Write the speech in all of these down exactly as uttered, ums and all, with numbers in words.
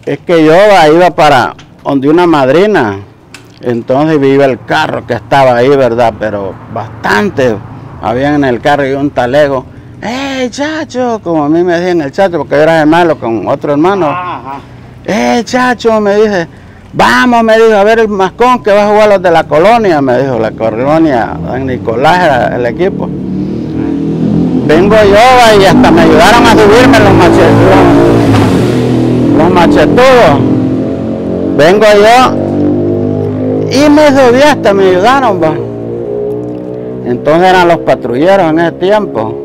Es que yo iba para donde una madrina, entonces vi el carro que estaba ahí, ¿verdad? Pero bastante, había en el carro y un talego. ¡Eh, chacho! Como a mí me decían el chacho, porque yo era hermano con otro hermano. Ajá. ¡Eh, chacho! Me dice, vamos, me dijo, a ver el mascón que va a jugar los de la colonia, me dijo, la colonia, San Nicolás era el equipo. Vengo yo y hasta me ayudaron a subirme los machetudos. Los machetudos. Vengo yo y me subí hasta me ayudaron, va. Entonces eran los patrulleros en ese tiempo.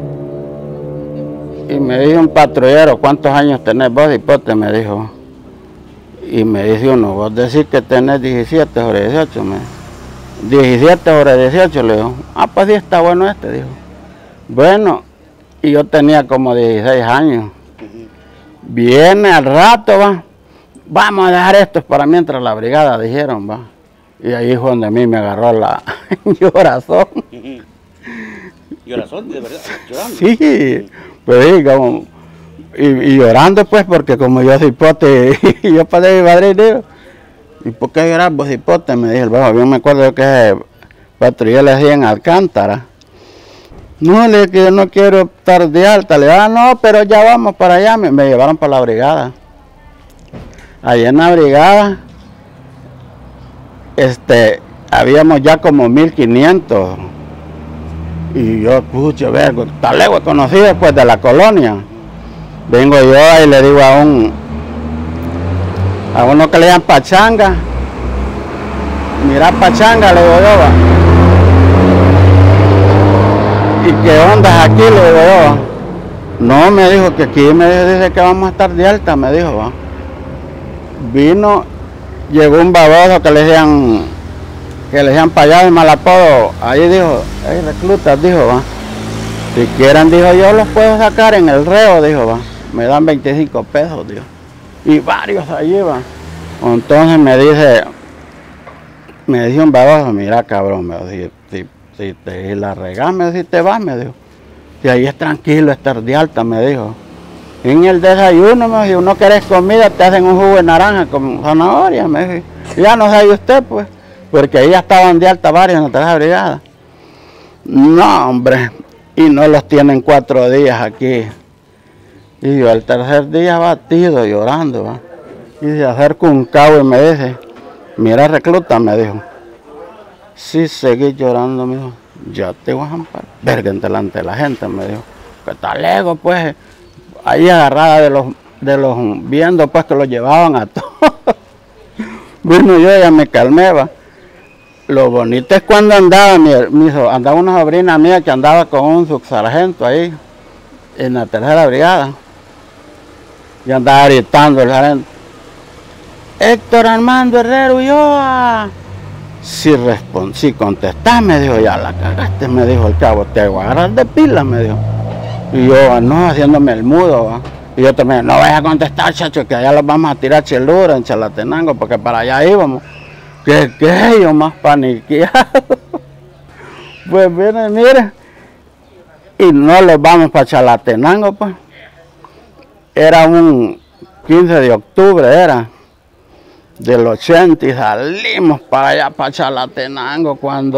Y me dijo un patrullero, ¿cuántos años tenés vos, hipote? Me dijo. Y me dice uno, vos decís que tenés diecisiete sobre dieciocho, me diecisiete sobre dieciocho, le digo. Ah, pues sí está bueno este, dijo. Bueno, y yo tenía como dieciséis años. Viene al rato, va. Vamos a dejar esto para mientras la brigada, dijeron, va. Y ahí fue donde a mí me agarró la llorazón. ¿Llorazón, de verdad? ¿Llorando? Sí, pues sí, como, y, y llorando pues, porque como yo soy hipote, y yo pasé mi madre y digo, ¿y por qué llorar vos hipote? Me dijo el bajo, yo me acuerdo que patrulla le decía en Alcántara. No, le dije que yo no quiero estar de alta, le dije, ah, no, pero ya vamos para allá, me, me llevaron para la brigada. Allá en la brigada, este, habíamos ya como mil quinientos. Y yo, pucha, vergo, tal lejos conocido después de la colonia. Vengo yo y le digo a un, a uno que le llaman Pachanga. Mira Pachanga, le digo yo, va. ¿Y qué onda aquí? Le digo yo. No, me dijo que aquí me dijo, dice que vamos a estar de alta, me dijo, va. Vino, llegó un baboso que le decían, que le decían para allá de Malapodo, ahí dijo, hay reclutas, dijo, va. Si quieren, dijo, yo los puedo sacar en el reo, dijo, va. Me dan veinticinco pesos, dijo. Y varios allí, va. Entonces me dice, me dice un baboso, mira cabrón, me dijo, si, si, si te la regás, me dijo, si te vas, me dijo. Si ahí es tranquilo estar de alta, me dijo. En el desayuno, me dijo, no querés comida, te hacen un jugo de naranja con zanahoria, me dijo. Ya no sabe usted, pues, porque ahí ya estaban de alta varios en la tercera brigada. No, hombre, y no los tienen cuatro días aquí. Y yo el tercer día batido, llorando, ¿va? Y se acerca un cabo y me dice, mira recluta, me dijo. Sí, seguí llorando, me dijo, ya te voy a amparar. Verga, delante de la gente, me dijo, que está lejos, pues, ahí agarrada de los, de los, viendo pues que los llevaban a todos. Bueno, yo ya me calmé, va. Lo bonito es cuando andaba, mi, mi, andaba una sobrina mía que andaba con un subsargento ahí, en la tercera brigada. Y andaba gritando el sargento, Héctor Armando Herrero Ulloa. Si, respond, si contestás, me dijo, ya la cagaste, me dijo el cabo, te voy a agarrar de pila, me dijo. Y yo, no, haciéndome el mudo, ¿va? Y yo también, no vayas a contestar, chacho, que allá los vamos a tirar chelura en Chalatenango, porque para allá íbamos. ¿Qué, qué? Yo más paniqueado. Pues viene, mire, y no los vamos para Chalatenango, pues. Era un quince de octubre, era, del ochenta, y salimos para allá, para Chalatenango, cuando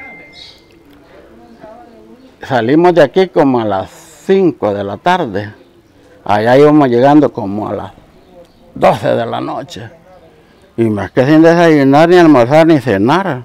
salimos de aquí como a las cinco de la tarde. Allá íbamos llegando como a las doce de la noche. Y más que sin desayunar, ni almorzar, ni cenar.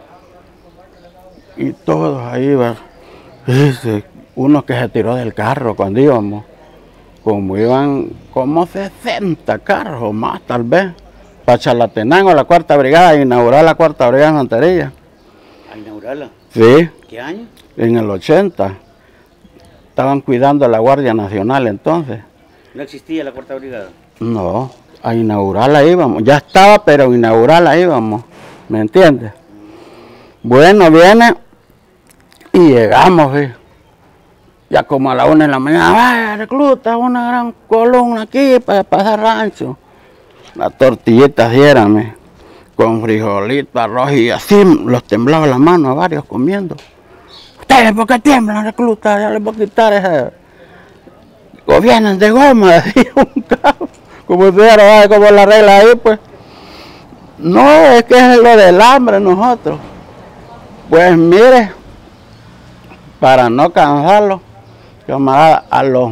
Y todos ahí, va. Uno que se tiró del carro cuando íbamos. Como iban como sesenta carros más, tal vez. Para Chalatenango, la cuarta brigada, a inaugurar la cuarta brigada en Monterilla. ¿A inaugurarla? Sí. ¿Qué año? En el ochenta. Estaban cuidando la Guardia Nacional entonces. ¿No existía la cuarta brigada? No, a inaugurarla íbamos. Ya estaba, pero a inaugurarla íbamos. ¿Me entiendes? Bueno, viene y llegamos, ¿sí? Ya como a la una de la mañana, vaya, recluta una gran columna aquí para pasar rancho. Las tortillitas diérame, con frijolito, arroz y así, los temblaba la mano a varios comiendo. Ustedes, ¿por qué tiemblan, recluta? Ya les voy a quitar ese... Gobiernan de goma, decía un cabo, como usted sabe cómo es la regla ahí, pues. No, es que es lo del hambre nosotros. Pues mire, para no cansarlo, camarada, a los...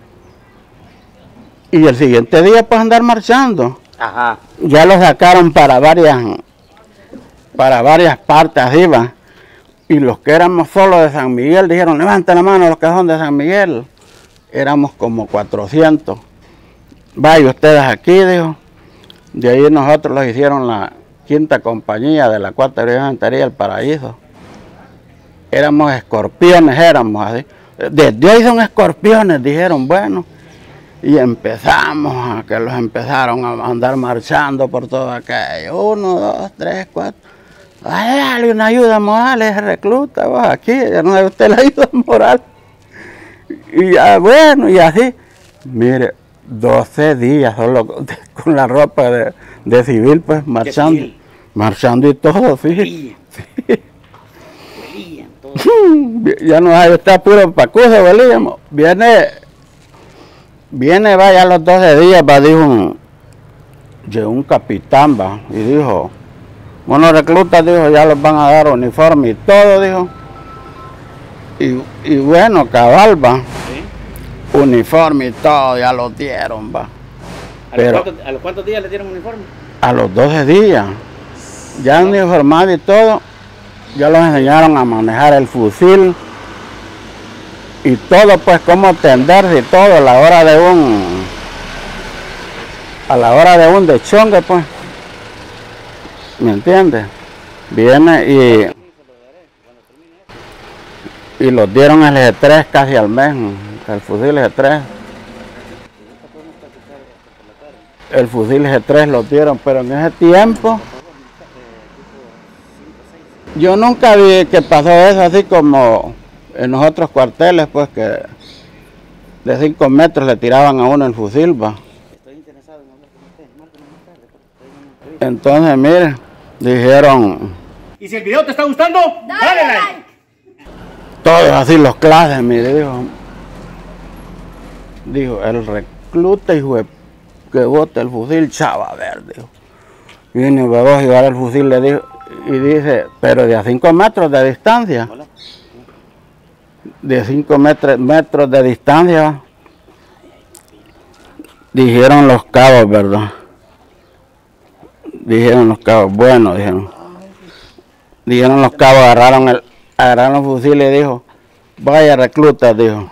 Y el siguiente día pues andar marchando. Ajá. Ya lo sacaron para varias, para varias partes arriba. Y los que éramos solo de San Miguel dijeron, levanten la mano los que son de San Miguel. Éramos como cuatrocientos. Vaya ustedes aquí, dijo. De ahí nosotros los hicieron la quinta compañía de la cuarta brigada de infantería del Paraíso. Éramos escorpiones, éramos así. Desde hoy son escorpiones, dijeron, bueno. Y empezamos a que los empezaron a andar marchando por todo aquello. Uno, dos, tres, cuatro. Ay, dale una ayuda moral, es recluta, vos aquí, ya no hay usted la ayuda moral. Y ya, bueno, y así. Mire, doce días solo con la ropa de, de civil, pues, marchando. Civil? Marchando y todo, sí. Huelían, todo. Ya no hay, está puro pacuso, huelíamos. Viene, viene, vaya a los doce días, va, dijo un, llegó un capitán, va, y dijo, bueno, reclutas, dijo, ya los van a dar uniforme y todo, dijo. Y, y bueno, cabal, va. ¿Sí? Uniforme y todo, ya los dieron, va. ¿A, Pero, los cuántos, ¿A los cuántos días le dieron uniforme? A los doce días. Ya ¿Sí? uniformado y todo, ya los enseñaron a manejar el fusil. Y todo, pues, cómo tenderse y todo, a la hora de un... A la hora de un dechongue, pues. ¿Me entiendes? Viene y... Y los dieron el G tres casi al mes, el fusil G tres. El fusil G tres los dieron, pero en ese tiempo... Yo nunca vi que pasó eso así como en los otros cuarteles, pues que de cinco metros le tiraban a uno el fusil, va. Estoy interesado en hablar con usted, más tarde, entonces, mire, dijeron... ¿Y si el video te está gustando? ¡Dale like! Todos así los clases, mire, dijo. Dijo, el recluta, hijo de, que bote el fusil, chava verde, dijo. Viene el a llevar el fusil, le dijo, y dice, pero de a cinco metros de distancia. Hola. De cinco metros, metros de distancia, dijeron los cabos, ¿verdad? Dijeron los cabos, bueno, dijeron. Dijeron los cabos, agarraron el, agarraron el fusil y dijo, vaya recluta, dijo.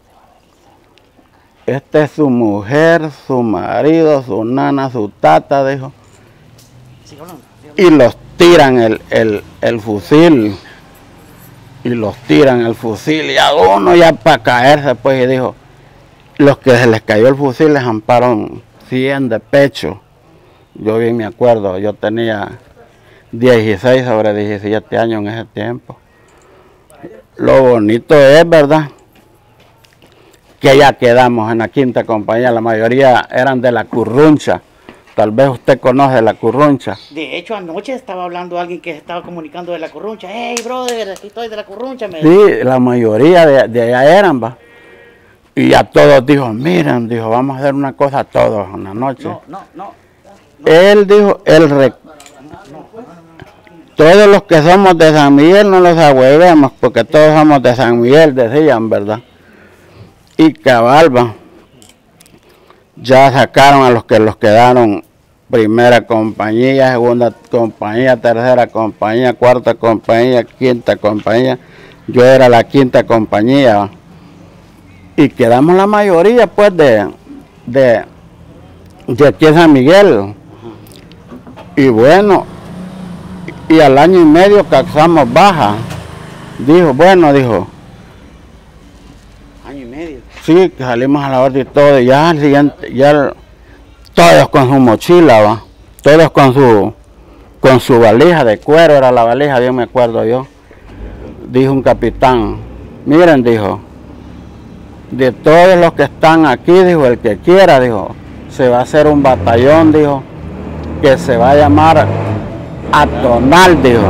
Esta es su mujer, su marido, su nana, su tata, dijo. Y los tiran el, el, el fusil. Y los tiran el fusil y a uno ya para caerse, pues, y dijo, los que se les cayó el fusil les amparon cien de pecho. Yo bien me acuerdo, yo tenía dieciséis sobre diecisiete años en ese tiempo. Lo bonito es, ¿verdad?, que ya quedamos en la quinta compañía, la mayoría eran de la Curruncha. Tal vez usted conoce la Curruncha. De hecho, anoche estaba hablando alguien que estaba comunicando de la Curruncha. Hey, brother, aquí estoy de la Curruncha. Me... Sí, la mayoría de, de allá eran, va. Y a todos dijo, miren, dijo, vamos a hacer una cosa todos en la noche. No, no, no. no. Él dijo, el rec... todos los que somos de San Miguel no los ahuevemos, porque todos somos de San Miguel, decían, ¿verdad? Y cabal, va. Ya sacaron a los que los quedaron primera compañía, segunda compañía, tercera compañía, cuarta compañía, quinta compañía. Yo era la quinta compañía. Y quedamos la mayoría, pues, de, de, de aquí en San Miguel. Y bueno, y al año y medio causamos baja. Dijo, bueno, dijo. ¿Año y medio? Sí, que salimos a la orden y todo, y ya al siguiente, ya el, todos con su mochila, va, todos con su, con su valija de cuero, era la valija, bien me acuerdo yo. Dijo un capitán, miren, dijo, de todos los que están aquí, dijo, el que quiera, dijo, se va a hacer un batallón, dijo, que se va a llamar Atonal, dijo.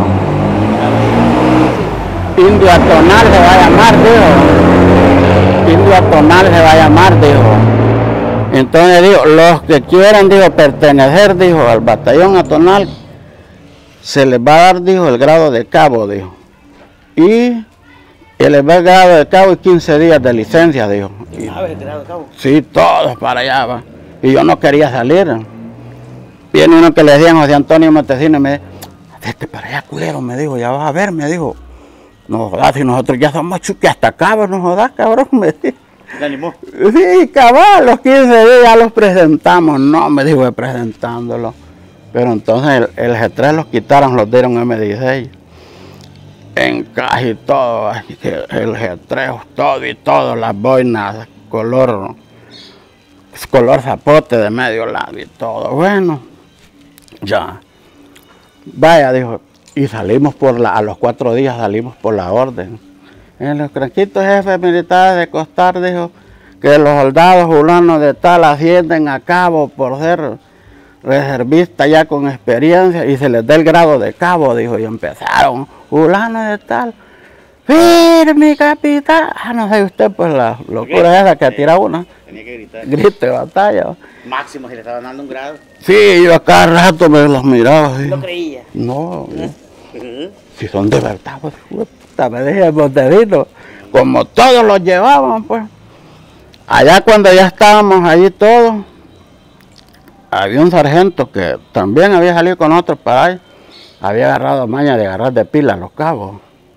Indio Atonal se va a llamar, dijo. Indio Atonal se va a llamar, dijo. Entonces dijo, los que quieran, dijo, pertenecer, dijo, al batallón Atonal, se les va a dar, dijo, el grado de cabo, dijo. Y el grado de cabo y quince días de licencia, dijo. Y, ¿Sabes el grado de cabo? sí, todos para allá, va. Y yo no quería salir. Viene uno que le decían José Antonio Montesino y me dijo, vete para allá, culero, me dijo, ya vas a ver, me dijo. No jodas, si nosotros ya somos chuque hasta cabos, no jodas, cabrón, me dijo. ¿Le animó? Sí, cabal, los quince días ya los presentamos, no, me dijo, presentándolo. Pero entonces el, el G tres los quitaron, los dieron M dieciséis. Encaje y todo, el G tres, todo y todo, las boinas, color, color zapote de medio lado y todo. Bueno, ya. Vaya, dijo, y salimos por la, a los cuatro días salimos por la orden. En los cranquitos jefes militares de Costar, dijo, que los soldados fulanos de tal ascienden a cabo por ser reservistas ya con experiencia y se les da el grado de cabo, dijo, y empezaron, fulano de tal, firme capitán, ah, no sé usted, pues la locura esa que tira una. Tenía que gritar. Grito de batalla. Máximo, si le estaban dando un grado. Sí, yo a cada rato me los miraba. ¿Sí? ¿Lo creía? No, si son de verdad, pues, puta, me dije el botellito, como todos los llevaban, pues. Allá cuando ya estábamos allí todos, había un sargento que también había salido con otros para ahí, había agarrado maña de agarrar de pila los cabos.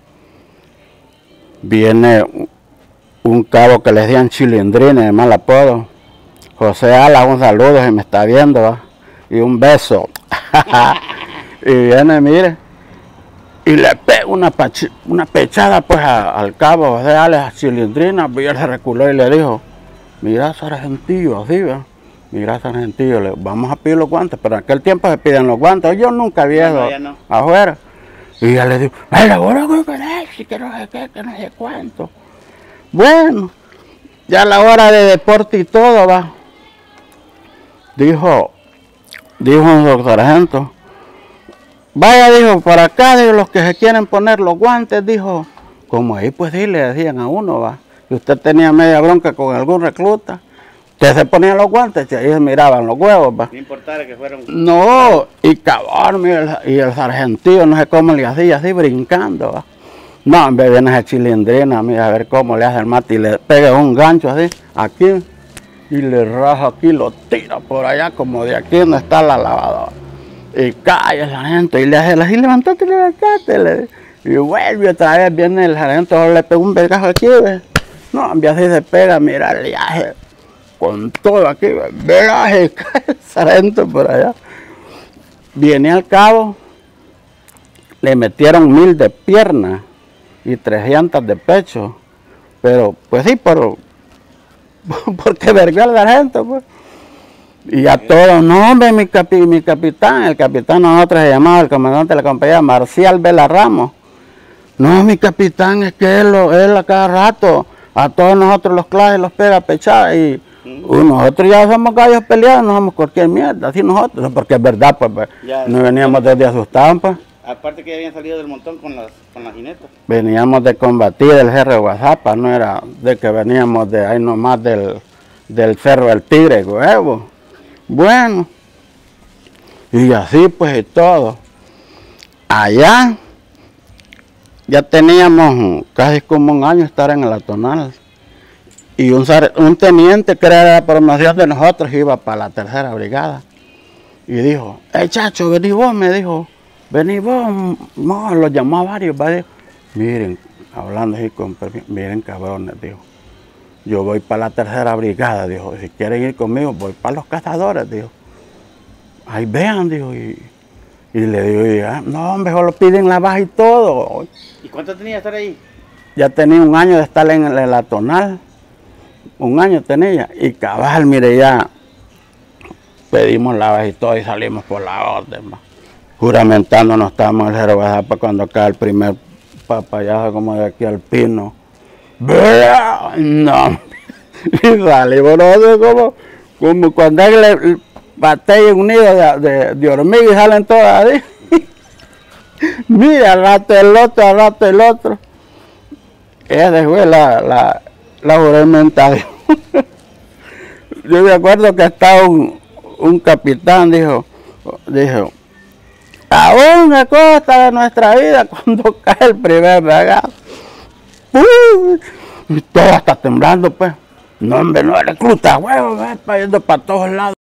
Viene un cabo que le decían Chilindrines, de mal apodo. José Alas, un saludo si me está viendo, ¿va? Y un beso. Y viene, mire, y le pega una, una pechada pues a, al cabo José Alas, a Chilindrina, y él se reculó y le dijo, mira, sargentillo, así, ¿va? Mira, sargentillo, le, vamos a pedir los guantes, pero en aquel tiempo se piden los guantes, yo nunca vi eso no, no. afuera. Y ya le digo, ay, ahora que querés, que no sé qué, que no sé cuánto. Bueno, ya a la hora de deporte y todo, va. Dijo, dijo un sargento, vaya, dijo, para acá, dijo, los que se quieren poner los guantes, dijo, como ahí pues sí le decían a uno, va. Y usted tenía media bronca con algún recluta, usted se ponía los guantes y ahí se miraban los huevos, va. No importara que fueran... No, y cabrón, y el sargentillo, no sé cómo le hacía, así brincando, va. No, en vez de esa Chilindrina, mira, a ver cómo le hace el mate y le pega un gancho así, aquí, y le raja aquí, lo tira por allá, como de aquí donde está la lavadora. Y cae el sargento y le hace así, levantate, levantate, le, y vuelve otra vez, viene el sargento, le pega un vergazo aquí, ¿ves? No, en vez de así se pega, mira el viaje, con todo aquí, viaje, cae el sargento por allá. Viene al cabo, le metieron mil de pierna y tres llantas de pecho, pero pues sí, pero porque vergó al sargento, pues. Y a todos, no hombre, mi, capi, mi capitán, el capitán nosotros se llamaba, el comandante de la compañía, Marcial Vela Ramos. No, mi capitán, es que él, él a cada rato, a todos nosotros los clases los pega pechadas y uh, nosotros ya somos gallos peleados, no somos cualquier mierda, así nosotros, porque es verdad, pues, pues ya, no veníamos desde asustados, pues. Aparte que ya habían salido del montón con las, con las jinetas. Veníamos de combatir el Cerro de Guazapa, no era de que veníamos de ahí nomás del, del Cerro del Tigre, huevo. Bueno, y así pues y todo. Allá ya teníamos casi como un año estar en el Atonal. Y un, un teniente que era la promoción de nosotros iba para la tercera brigada. Y dijo, hey chacho, vení vos, me dijo. Vení vos, no, lo llamó a varios, varios. Miren, hablando así con miren cabrones, dijo. Yo voy para la tercera brigada, dijo. Si quieren ir conmigo, voy para los cazadores, dijo. Ahí vean, dijo. Y, y le digo, y, ah, no, mejor lo piden la baja y todo. ¿Y cuánto tenía de estar ahí? Ya tenía un año de estar en el, el Atonal. Un año tenía. Y cabal, mire, ya pedimos la baja y todo y salimos por la orden, ma. Juramentando no estábamos en el Cerro Guazapa cuando cae el primer papayazo como de aquí al Pino. No, y salimos nosotros como, como cuando hay le batalla un nido de, de, de hormigas y salen todas ahí. Mira, al rato el otro, al rato el otro. Esa fue la, la, la juramentación. yo me acuerdo que estaba un, un capitán, dijo, dijo, a una costa de nuestra vida cuando cae el primer bagazo. Uh, y todo está temblando, pues. No, hombre, no, recluta, huevo, va yendo para todos lados.